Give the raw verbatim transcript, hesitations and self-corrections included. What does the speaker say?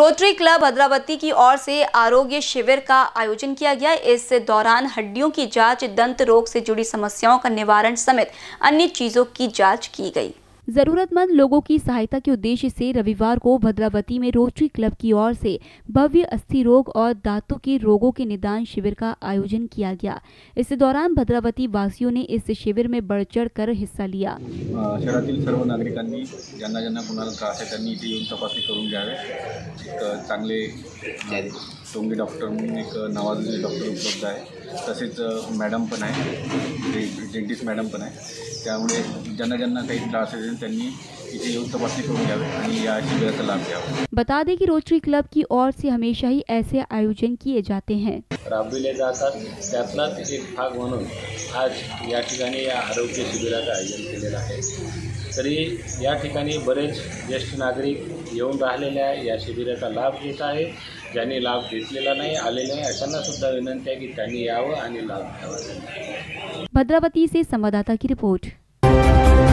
Rotary club Bhadravati की ओर से आरोग्य शिविर का आयोजन किया गया। इस दौरान हड्डियों की जांच, दंत रोग से जुड़ी समस्याओं का निवारण समेत अन्य चीजों की जांच की गई। जरूरतमंद लोगों की सहायता के उद्देश्य से रविवार को भद्रावती में रोटरी क्लब की ओर से भव्य अस्थि रोग और दांतों के रोगों के निदान शिविर का आयोजन किया गया। इस दौरान भद्रावती वासियों ने इस शिविर में बढ़ चढ़ कर हिस्सा लिया। शहरातील सर्व नागरिकांनी ज्यांना ज्यांना कोणाला त्रास आहे त्यांनी इथे येऊन तपासणी करून घ्यावे। एक चांगले टोंगे डॉक्टर म्हणून एक नावाजलेले डॉक्टर उपलब्ध आहे, तसेच मॅडम पण आहे, डेंटिस्ट मॅडम पण आहे। त्यामुळे ज्यांना ज्यांना काही त्रास आहे त्यांनी इथे येऊन तपासणी करून घ्यावे आणि या शिबिराचा लाभ घ्यावा। बता दें कि रोटरी क्लब की ओर से हमेशा ही ऐसे आयोजन किए जाते हैं, राबविले जातात। त्यातलाच एक भाग म्हणून आज या ठिकाणी या आरोग्य शिबिराचं आयोजन केलेलं आहे। तरी या ठिकाणी बरेच ज्येष्ठ नागरिक येऊन राहिलेले आहे, या शिबिराचा लाभ घेत आहे। ज्यांनी लाभ घेतलेला नाही, आलेले नाही, अशांना सुद्धा विनंती आहे की त्यांनी यावं आणि लाभ घ्यावा। भद्रावती से संवाददाता की रिपोर्ट।